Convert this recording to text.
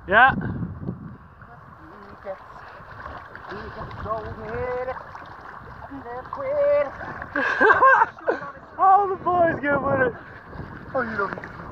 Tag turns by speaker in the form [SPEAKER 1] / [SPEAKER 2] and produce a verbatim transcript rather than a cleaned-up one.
[SPEAKER 1] Yeah. All the boys get with it.
[SPEAKER 2] Oh, you don't.